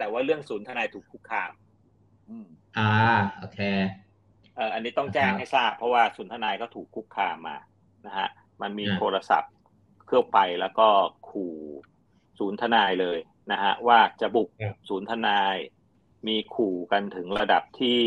ว่าเรื่องศูนย์ทนายถูกคุกคามอ่าโอเคอันนี้ต้องแจ้งให้ทราบเพราะว่าศูนย์ทนายก็ถูกคุกคามมานะฮะมันมีโทรศัพท์เข้าไปแล้วก็ขู่ศูนย์ทนายเลยนะฮะว่าจะบุกศูนย์ทนายมีขู่กันถึงระดับที่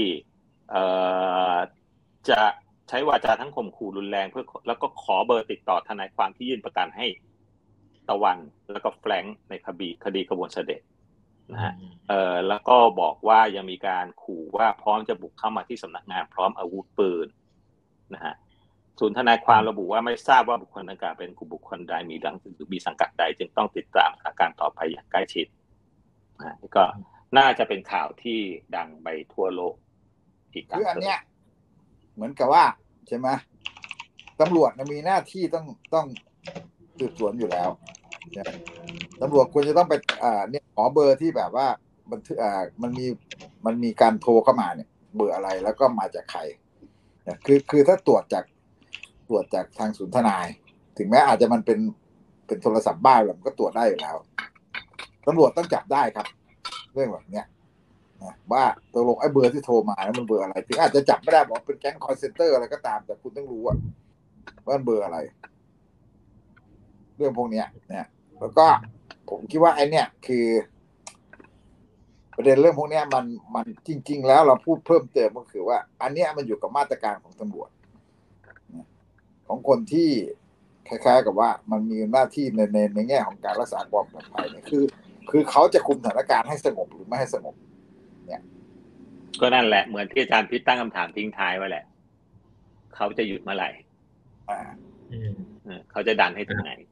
จะใช้วาจาทั้งข่มขู่รุนแรงเพื่อแล้วก็ขอเบอร์ติดต่อทนายความที่ยื่นประกันให้ตะวันแล้วก็แฟรงค์ในคดีขบวนเสด็จนะฮะแล้วก็บอกว่ายังมีการขู่ว่าพร้อมจะบุกเข้ามาที่สำนักงานพร้อมอาวุธปืนนะฮะศูนย์ทนายความระบุว่าไม่ทราบว่าบุคคลดังกล่าวเป็นกลุ่มบุคคลใดมีสังกัดใดจึงต้องติดตามอาการต่อไปอย่างใกล้ชิดนะก็น่าจะเป็นข่าวที่ดังไปทั่วโลกอีกคืออันเนี้ยเหมือนกับว่าใช่ไหมตำรวจมีหน้าที่ต้องสืบสวนอยู่แล้วตำรวจควรจะต้องไปเนี่ยขอเบอร์ที่แบบว่ามันมีการโทรเข้ามาเนี่ยเบอร์อะไรแล้วก็มาจากใครคือถ้าตรวจจากทางศูนย์ทนายถึงแม้อาจจะมันเป็นโทรศัพท์บ้านมันก็ตรวจได้อยู่แล้วตำรวจต้องจับได้ครับเรื่องแบบเนี้ยว่าตกลงไอ้เบอร์ที่โทรมาแล้วมันเบอร์อะไรถึงอาจจะจับไม่ได้บอกเป็นแก๊งคอลเซ็นเตอร์อะไรก็ตามแต่คุณต้องรู้ว่าเบอร์อะไรเรื่องพวกนี้เนี่ยแล้วก็ผมคิดว่าไอ้เนี่ยคือประเด็นเรื่องพวกนี้มันจริงๆแล้วเราพูดเพิ่มเติมก็คือว่าอันนี้มันอยู่กับมาตรการของตำรวจของคนที่คล้ายๆกับว่ามันมีหน้าที่ในแง่ของการรักษาความปลอดภัยเนี่ยคือเขาจะคุมสถานการณ์ให้สงบหรือไม่ให้สงบเนี่ยก็นั่นแหละเหมือนที่อาจารย์พิษตั้งคำถามทิ้งท้ายไว้แหละเขาจะหยุดเมื่อไหร่เขาจะดันให้ถึงไหน